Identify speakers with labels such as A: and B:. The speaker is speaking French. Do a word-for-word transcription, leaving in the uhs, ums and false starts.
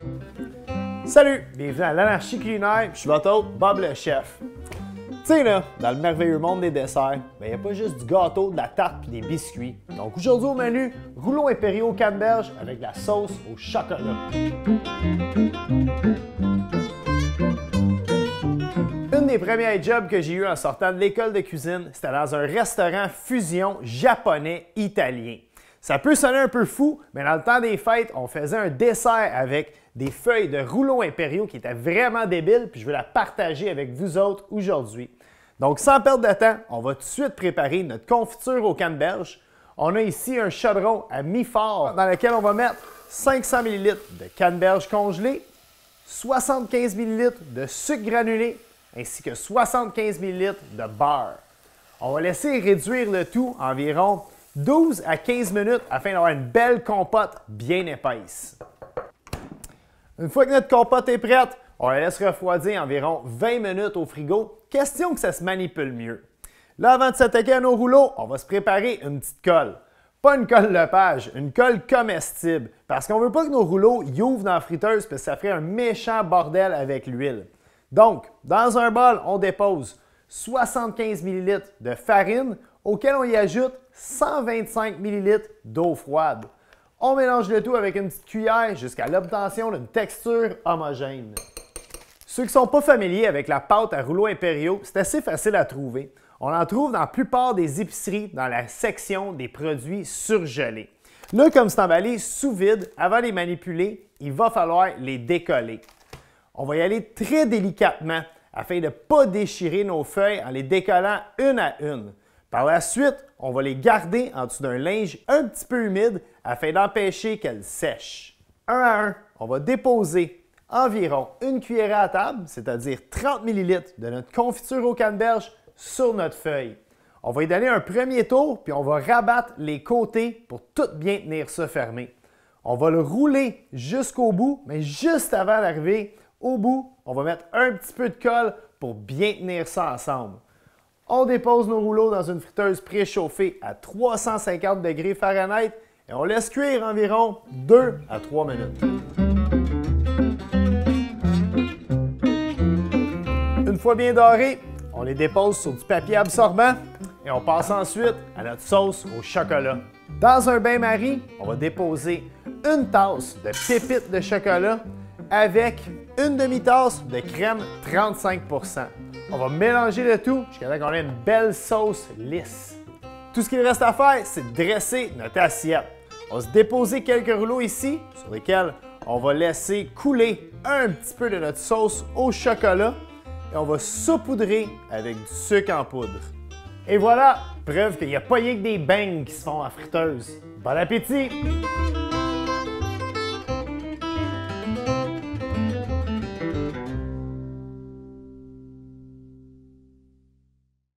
A: Salut, bienvenue à l'Anarchie culinaire, je suis votre hôte, Bob le chef. Tu sais là, dans le merveilleux monde des desserts, il n'y a pas juste du gâteau, de la tarte et des biscuits. Donc aujourd'hui au menu, rouleaux impériaux au canneberge avec la sauce au chocolat. Une des premières jobs que j'ai eu en sortant de l'école de cuisine, c'était dans un restaurant fusion japonais-italien. Ça peut sonner un peu fou, mais dans le temps des fêtes, on faisait un dessert avec des feuilles de rouleaux impériaux qui étaient vraiment débiles, puis je veux la partager avec vous autres aujourd'hui. Donc, sans perdre de temps, on va tout de suite préparer notre confiture au canneberge. On a ici un chaudron à mi-fort dans lequel on va mettre cinq cents millilitres de canneberge congelé, soixante-quinze millilitres de sucre granulé, ainsi que soixante-quinze millilitres de beurre. On va laisser réduire le tout environ douze à quinze minutes afin d'avoir une belle compote bien épaisse. Une fois que notre compote est prête, on la laisse refroidir environ vingt minutes au frigo, question que ça se manipule mieux. Là, avant de s'attaquer à nos rouleaux, on va se préparer une petite colle. Pas une colle Lepage, une colle comestible, parce qu'on ne veut pas que nos rouleaux y ouvrent dans la friteuse parce que ça ferait un méchant bordel avec l'huile. Donc, dans un bol, on dépose soixante-quinze millilitres de farine, auquel on y ajoute cent vingt-cinq millilitres d'eau froide. On mélange le tout avec une petite cuillère jusqu'à l'obtention d'une texture homogène. Ceux qui ne sont pas familiers avec la pâte à rouleaux impériaux, c'est assez facile à trouver. On en trouve dans la plupart des épiceries dans la section des produits surgelés. Là, comme c'est emballé sous vide, avant de les manipuler, il va falloir les décoller. On va y aller très délicatement afin de ne pas déchirer nos feuilles en les décollant une à une. Par la suite, on va les garder en dessous d'un linge un petit peu humide afin d'empêcher qu'elles sèchent. Un à un, on va déposer environ une cuillère à table, c'est-à-dire trente millilitres de notre confiture au canneberge sur notre feuille. On va y donner un premier tour, puis on va rabattre les côtés pour tout bien tenir ça fermé. On va le rouler jusqu'au bout, mais juste avant d'arriver au bout, on va mettre un petit peu de colle pour bien tenir ça ensemble. On dépose nos rouleaux dans une friteuse préchauffée à trois cent cinquante degrés Fahrenheit et on laisse cuire environ deux à trois minutes. Une fois bien dorés, on les dépose sur du papier absorbant et on passe ensuite à notre sauce au chocolat. Dans un bain-marie, on va déposer une tasse de pépites de chocolat avec une demi-tasse de crème trente-cinq pour cent. On va mélanger le tout jusqu'à ce qu'on ait une belle sauce lisse. Tout ce qu'il reste à faire, c'est de dresser notre assiette. On va se déposer quelques rouleaux ici, sur lesquels on va laisser couler un petit peu de notre sauce au chocolat et on va saupoudrer avec du sucre en poudre. Et voilà, preuve qu'il n'y a pas rien que des bangs qui se font en friteuse. Bon appétit!